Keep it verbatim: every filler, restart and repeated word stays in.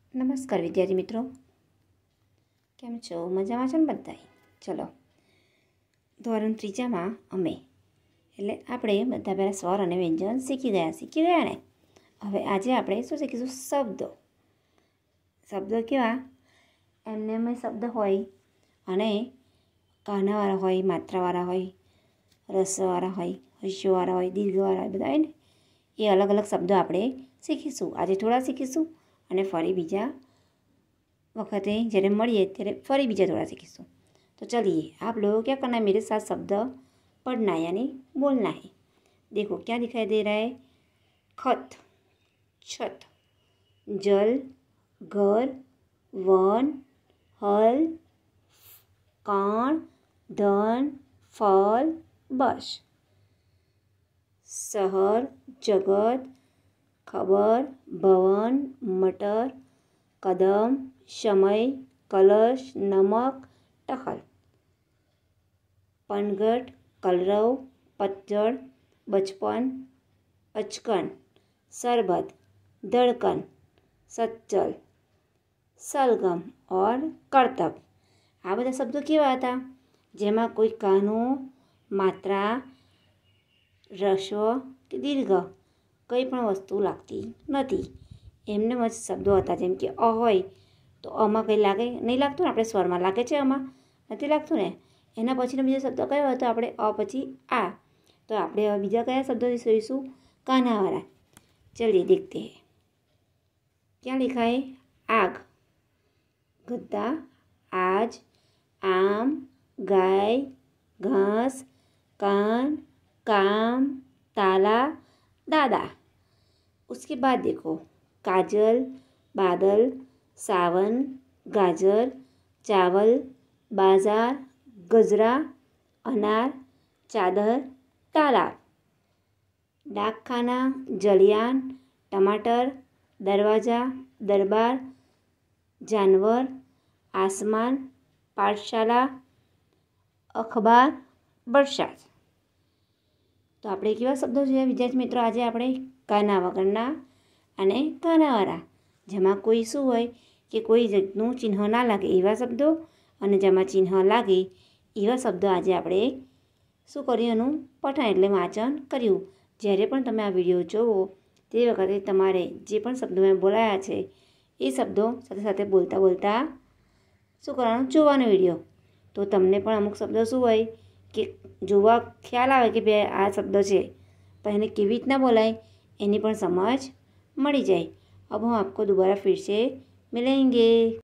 નમસ્કાર વિદ્યાર્થી મિત્રો, કેમ છો? મજામાં છો ને બધાય? ચલો, ધોરણ ત્રીજામાં અમે એટલે આપણે બધા પહેલાં સ્વર અને વ્યંજન શીખી ગયા શીખી ગયા ને. હવે આજે આપણે શું શીખીશું? શબ્દો. શબ્દો કેવા? એમને એમ શબ્દ હોય અને કાનાવાળા હોય, માત્રાવાળા હોય, રસવાળા હોય, હસ્યવાળા હોય, દીર્ઘવાળા હોય, બધા હોય ને એ અલગ અલગ શબ્દો આપણે શીખીશું. આજે થોડા શીખીશું અને ફરી બીજા वक़्ते जरे मड़िए तेरे फरी बीजा थोड़ा सीखीशू. तो चलिए, आप लोग क्या करना है, मेरे साथ शब्द पढ़ना है यानी बोलना है. देखो क्या दिखाई दे रहा है? खत, छत, जल, घर, वन, हल, कान, धन, फल, बस. शहर, जगत, खबर, भवन, मटर, कदम, समय, कलश, नमक, टखल. पनघट, कलरव, पतझड़, बचपन, अचकन, शरबत, धड़कन, सच्चल, सलगम और करतब. आ बधा शब्दों केवा हता? जेमां कोई कानो, मात्रा, रस्व के दीर्घ कई पण वस्तु लागती नथी. एमने ज शब्दों हता. जेम के अ होय तो अमा कहीं लागे नहीं लागतुं ने, आपणे स्वरमां लागे छे, अमा नथी लागतुं ने. एना पछीनो बीजो शब्द कयो हतो? आपणे अ पछी आ. तो आपणे हवे बीजा कया शब्दों जोईशुं? कानावाळा. चलिए देखते हैं. क्या लिखा है? आग, गद्दा, आज, आम, गाय, घास, कान, काम, ताला, दादा. उसके बाद देखो, काजल, बादल, सावन, गाजर, चावल, बाजार, गजरा, अनार, चादर, तालाब. डाकखाना, जलियान, टमाटर, दरवाजा, दरबार, जानवर, आसमान, पाठशाला, अखबार, बरसात. तो આપણે કેવા શબ્દો જોયા વિદ્યાર્થી મિત્રો? આજે આપણે કાના વગરના અને કાનાવાળા, જેમાં કોઈ શું હોય કે કોઈ જાતનું ચિહ્ન ના લાગે એવા શબ્દો અને જેમાં ચિહ્ન લાગે એવા શબ્દો આજે આપણે શું કર્યું? એનું પઠન એટલે વાંચન કર્યું. જ્યારે પણ તમે આ વિડીયો જોવો તે વખતે તમારે જે પણ શબ્દો મેં બોલાયા છે એ શબ્દો સાથે સાથે બોલતા બોલતા શું કરવાનું? જોવાનો વિડીયો. તો તમને પણ અમુક શબ્દો શું હોય કે જોવા ખ્યાલ આવે કે બે આ શબ્દ છે, પણ એને કેવી રીતના બોલાય એની પણ સમજ મળી જાય. अब हम आपको दोबारा फिर से मिलेंगे.